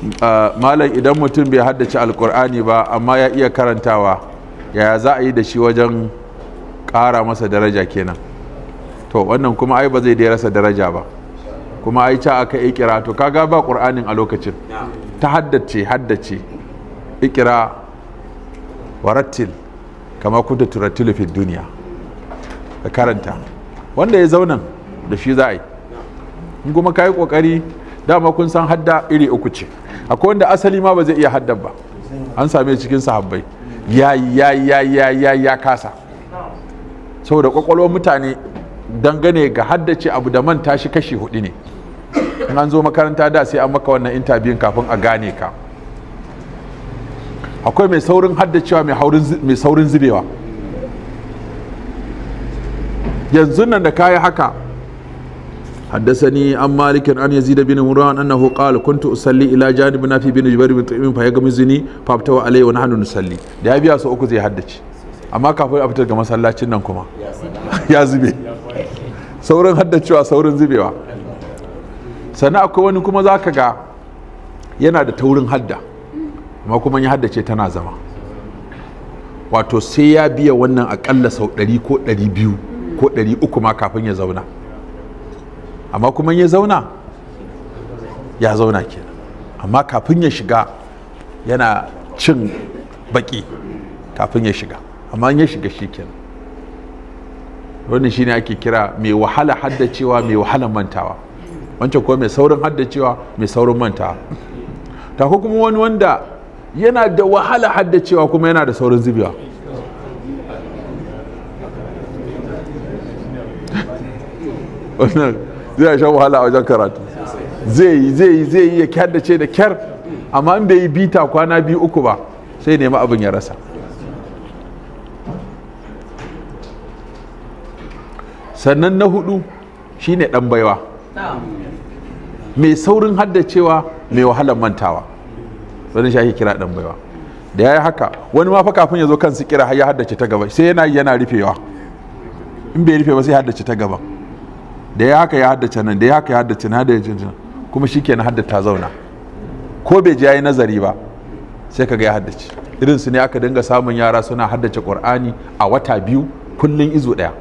malam idan mutum bai haddace alkur'ani ba amma ya iya karantawa, yaya za a yi da shi wajen ƙara masa daraja kenan? To wannan kuma ai ba zai da rasa daraja ba, kuma ai ca aka ikira, to kaga ba ƙur'anin a lokacin, ta haddace ikira warattil kama kunta turattilu fi duniya, ka karanta. Wanda ya zaunan da shi za a yi. In kuma ka yi ƙoƙari, dama kun san hadda iri uku ce. Akwai wanda asali ma ba zai iya haddan ba, an same cikin sahabbai ya kasa, saboda kwakwalwar mutane dangane ga haddace abu da manta shi kashi hudu ne. In an zo makaranta da sai an maka wannan intabiyun kafin a gane ka. Akwai mai saurin haddacewa, mai saurin zubewa. Yanzu nan da kayi haka, حدثني عن مالك عن يزيد بن مروان انه قال كنت اصلي الى جانب نافع بن جبير بن طعيم فيغمزني فابتوى عليه ونحن نصلي. da ya biya su uku zai haddace, amma kafin a fitar ga masallacin nan kuma ya zube. Saurin haddacewa, saurin zubewa. Sannan akwai wani kuma za ka ga yana da taurin hadda, amma kuma ya haddace tana zama. Wato sai ya biya wannan akalla sau 100 ko 200 ko 300 ma kafin ya zauna. Amma kuma ya zauna kenan, amma kafin ya shiga yana cin baki kafin ya shiga, amma ya shiga shi kenan. Wannan shine ake kira mai wahala haddacewa, mai wahalan mantawa. Wancan kuma mai saurin haddacewa, mai saurin mantawa. Ta kuma wani wanda yana da wahala haddacewa kuma yana da saurin zubewa. Wannan zai sha wahala a wajen karatu, zai yi ya haddace da kyar, amma in bai yi bita kwana 2-3 ba sai nemi abin ya rasa. Sannan na hudu shine dan baiwa, mai saurin haddacewa, mai wahalar mantawa. Wani shi ake kira dan baiwa. Da ya yi haka, wani ma fa kafin ya zo kansu kira har ya haddace ta gaba, sai yana rufewa, in bai rufe ba sai haddace ta gaba. Da ya haka ya haddace nan, da ya haka ya haddace nan, kuma shi ke na haddata zauna, ko bai ji ya yi nazari ba sai kaga ya haddace. Irin su ne aka dinga samun yara suna haddace ƙur'ani a wata 2 kullum izu 1,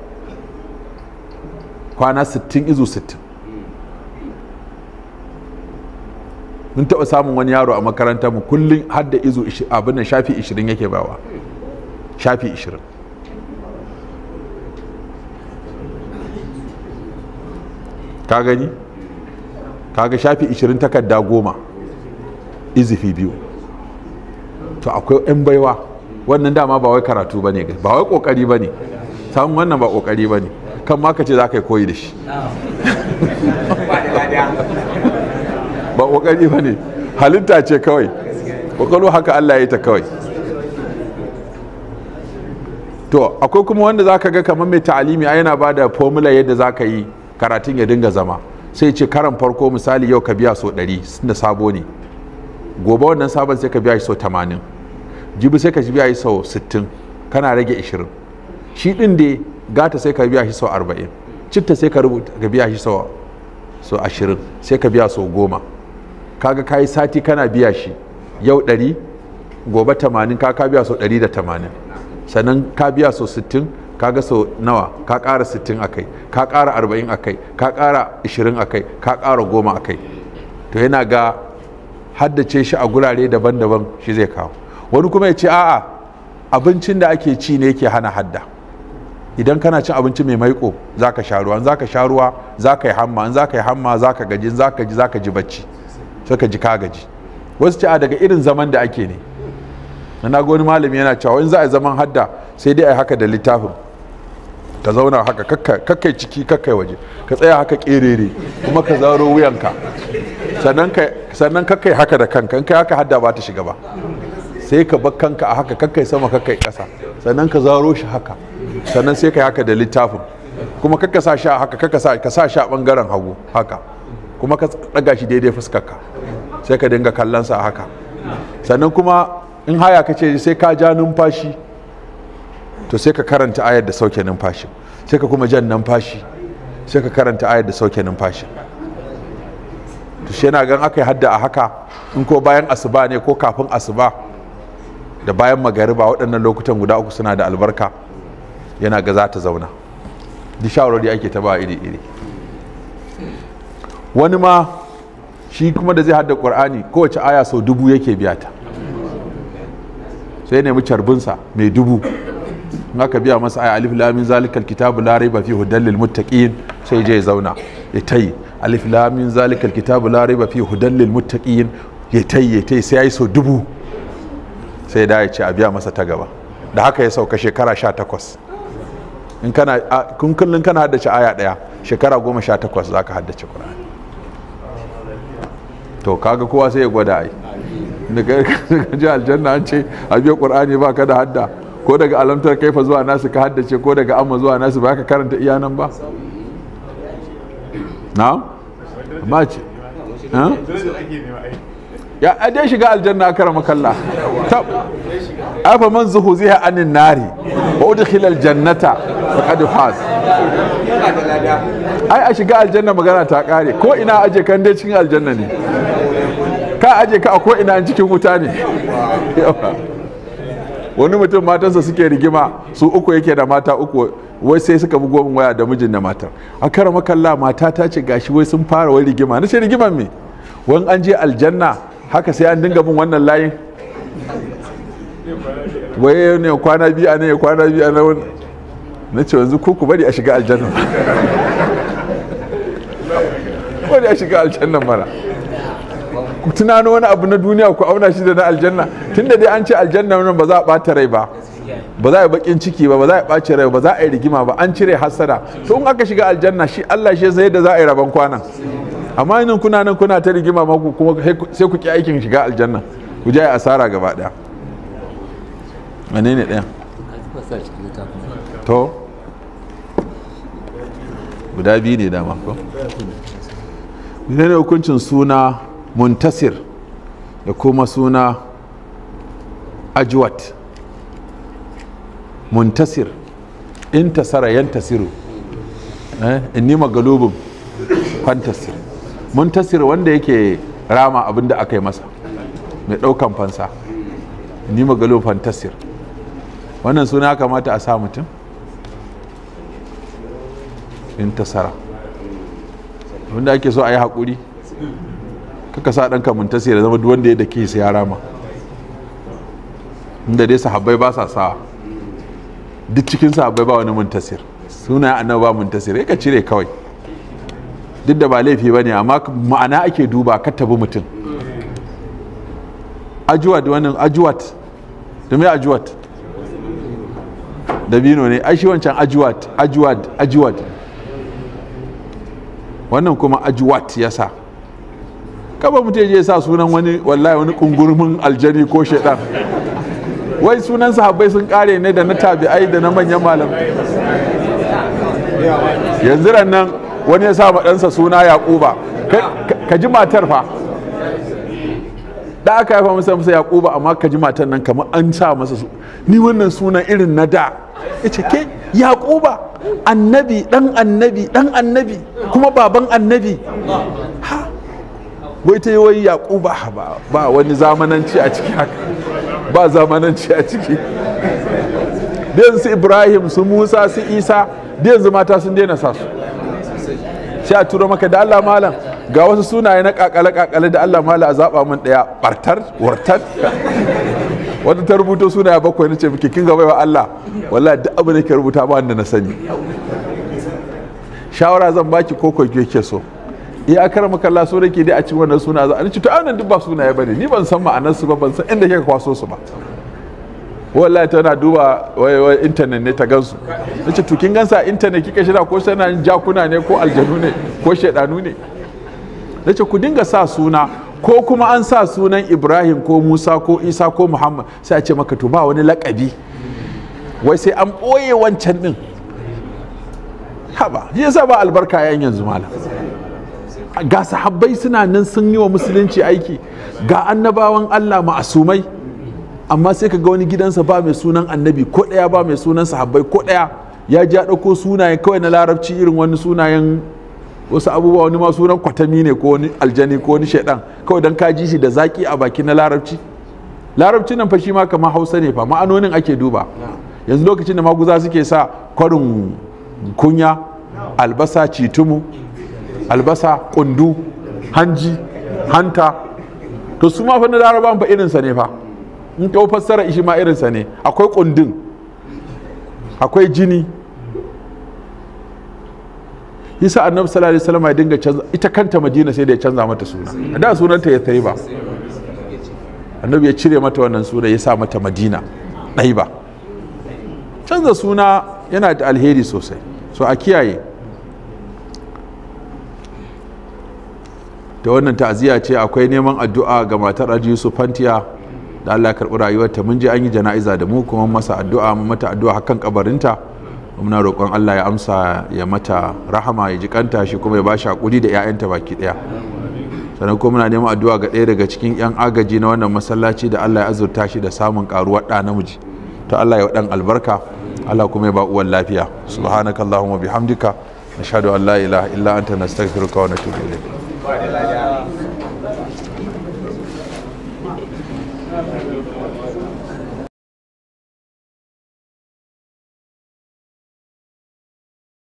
kwana 60 izu 60. Mun taɓa samun wani yaro a makarantar mu kullum hadda izu abin nan shafi 20 yake bawa, shafi 20. Ka gani? Kaga shafi 20 takarda 10 izifi 2. To akwai 'yan baiwa, wannan dama ba wai karatu ba ne, ba wai kokari ba ne, samun wannan ba kokari ba ne, kan ma ka ce za ka yi koyi da shi. Ba kokari ba ne, halitta ce kawai, kokalo haka Allah ya yi ta kawai. To akwai kuma wanda za ka ga kamar mai ta'alimi a yana ba da formula yadda za ka yi karatun ya dinga zama. Sai ce karan farko misali yau ka biya so 100 da sabo ne, gobe wannan sabon sai ka biya shi so 80, jibi sai ka biya shi so 60, kana rage 20. Shi din da gata sai ka biya shi so 40, citta sai ka biya shi so 20, sai ka biya so 10. Kaga kayi sati kana biya shi yau 100, gobe 80, ka biya so 180, sannan ka biya so 60, kaga so nawa, ka ƙara 60 akai, ka ƙara 40 akai, ka ƙara 20 akai, ka ƙara 10 akai. To yana ga haddace shi a gurare daban-daban shi zai kawo. Wani kuma ya ce a'a, abincin da ake ci ne yake hana hadda. Idan kana cin abinci mai maiko za ka sha ruwa, in za ka sha ruwa za ka yi hamma, in za ka yi hamma za ka gaji, in za ka ji bacci, sai ka ji ka gaji. Wasu ce a daga irin zaman da ake ne. Na ga wani malami yana cewa in za a yi zaman hadda sai dai a yi haka da littafin, ka zauna haka, kakkai ciki kakkai waje, ka tsaya haka kerere, kuma ka zaro wuyanka, sannan kakkai haka da kanka, in kai haka hadda ba ta shiga ba. Sai ka bar kanka a haka, kakkai sama kakkai ƙasa, sannan ka zaro shi haka, sannan sai ka yi haka da littafin, kuma kakka sa shi a haka, ka sa shi a ɓangaren hagu haka, kuma ka ɗaga shi daidai fuskarka, sai ka dinga kallon sa a haka. Sannan kuma in haya ka ce sai ka ja numfashi, to sai ka karanta ayar da sauke numfashi, sai ka kuma jan numfashi, sai ka karanta ayar da sauke numfashi. To shi yana gan aka yi hadda a haka in ko bayan asuba ne ko kafin asuba da bayan magariba, waɗannan lokutan guda uku suna da albarka, yana ga za ta zauna. duk shawarwari ake ta ba iri-iri. Wani ma shi kuma da zai hadda ƙur'ani kowace aya sau 1000 yake biya ta, sai nemi carbinsa mai 1000, in aka biya masa aya alif lam mim zalikal kitabu la raiba fihi hudal lil muttaqin, sai je ya zauna ya tayi alif lam mim zalikal kitabu la raiba fihi hudal lil muttaqin, ya tayi sai yayi sau 1000, sai da ya ce a biya masa ta gaba. Da haka ya sauka shekara 18. in kana kullun kana haddace aya daya, shekara 18 zaka haddace Qur'ani. To kaga kowa sai ya gwada ai, daga ji aljanna an ce a biya Qur'ani ba ka da hadda, ko daga alamtar kaifa zuwa nasu ka haddace, ko daga amma zuwa nasu ba ka karanta iya nan ba. Na? Ma ce ya dai shiga aljanna a karama kalla. Afa man zuhuziha anin nari wa udkhila aljannata faqad faz. Ai a shiga aljanna magana ta kare, ko ina aje kan dai cikin aljanna ne, ka aje ka a ko ina cikin wuta ne. Wani mutum matansa suke rigima, su uku yake da mata uku, wai sai suka bugo min waya da mijin da matar, a karama kalla mata ta ce gashi wai sun fara wai rigima. Na ce rigiman me? Wani an je aljanna haka sai an dinga bin wannan layin, wai ne kwana biyu a ne kwana biyu a nan. Na ce yanzu ku bari a shiga aljanna, bari a shiga aljanna mara, ku tunano wani abu na duniya ku auna shi da na aljanna. Tunda dai an ce aljanna nan ba za a ɓata rai ba, ba za a yi bakin ciki ba, ba za a yi ɓaci rai ba za a yi rigima ba, an cire hassada. To in aka shiga aljanna shi Allah shi sai da za a yi rabon kwana. Amma inin kuna nan kuna ta rigima ma kuma sai ku ki aikin shiga aljanna, ku je asara gaba daya. Wane ne ɗaya? To guda biyu ne dama ko? Ne hukuncin suna muntasir da kuma suna ajwat. Muntasir intasara yantasiru, inni magalubun fantasir. Muntasir wanda yake rama abinda aka yi masa, mai ɗaukan fansa, inni magalubun fantasir. Wannan suna ya kamata a sa mutum intasara, wanda ake so a yi haƙuri, kaka sa ɗanka muntasir ya zama duk wanda ya dake sai ya rama. Inda dai sahabbai ba sa sa, duk cikin sahabbai ba wani muntasir, suna annabi ba muntasir, ka cire kawai, duk da ba laifi ba ne, amma ma'ana ake duba, ka tabi mutum. Ajuwat, wannan ajuwat da mai ajuwat dabino ne, ai shi wancan ajuwat, wannan kuma ajuwat ya sa. Kaba mutum ya sa sunan wani, wallahi wani kungurmin aljani ko shaidan. Wai sunan sahabbai sun kare ne da na tabi'ai da na manyan malamai. Yanzu nan wani ya sa ɗansa suna Yaquba, ka ji matar fa, da aka haifa masa Yaquba, amma ka ji matar nan kamar an sa masa ni wannan sunan irin na da. Yace ke Yaquba, annabi dan annabi kuma baban annabi. Ha, wai ta yi wai Yaquba, ba wani zamananci a ciki haka, ba zamananci a ciki. Da yanzu Ibrahim, su Musa, su Isa, da yanzu mata sun daina sa su. Sai a turo maka da Allah malam ga wasu sunaye na kakale da Allah malam a zaba min daya, wartar. Wata ta rubuto sunaye 7 nace miki kin ga baiwa Allah, wallahi duk abin da ke rubuta ba wanda na sani. Shawara zan baki ko yake so. Iya akara Allah so dake dai a cikin wannan suna za a ce to anan duk ba sunaye bane, ni ban san ma'anar su ba, ban san inda kika kwaso su ba. Wallahi tana duba wai internet ne ta gansu. Nace to kin gansa internet kika shira ko sana jakuna ne ko aljanu ne ko shedanu ne. Nace ku dinga sa suna, ko kuma an sa sunan Ibrahim ko Musa ko Isa ko Muhammad, sai a ce maka to ba wani lakabi, wai sai an ɓoye wancan din. Haba, shi yasa ba albarka yayin yanzu malam. Ga sahabbai suna nan sun yi wa musulunci aiki, ga annabawan Allah ma'asumai, amma sai ka ga wani gidansa ba mai sunan annabi ko ɗaya, ba mai sunan sahabbai ko ɗaya. Ya ji ya ɗauko sunayen kawai na larabci, irin wani sunayen wasu abubuwa, wani ma sunan kwatami ne ko wani aljani ko wani shaidan, kawai dan ka ji shi da zaki a baki na larabci. Larabci nan fa shi ma kamar Hausa ne fa, ma'anonin ake duba. Yanzu lokacin da maguza suke sa kwarin kunya, albasa citumu, albasa kundu, hanji, hanta, to su ma fa na larabawan fa irinsa ne fa. In ka fassara ishi ma irinsa ne, akwai kundin, akwai jini. Yasa annabi sallallahu alaihi wasallam ya dinga canza, ita kanta Madina sai da ya canza mata suna. Da sunanta ya Taiba, annabi ya cire mata wannan suna ya sa mata Madina Ɗaiba. Canza suna yana da alheri sosai, so a kiyaye. Da wannan ta'aziyya ce akwai neman addu'a ga matar Haji Yusuf Fantiya da Allah ya karɓi rayuwarta. Mun je an yi jana'iza da mu kuma masa addu'a, mun mata addu'a hakan kabarinta. Muna roƙon Allah ya amsa, ya mata rahama, ya jikanta shi kuma ya bashi hakuri da 'ya'yanta baki ɗaya. Sannan kuma muna neman addu'a ga ɗaya daga cikin 'yan agaji na wannan masallaci da Allah ya azurta shi da samun ƙaruwar ɗa namiji. To Allah ya waɗan albarka, Allah kuma ya ba uwan lafiya. Subhanakallahumma bihamdika nashhadu an la ilaha illa anta nastaghfiruka wa natubu ilayk.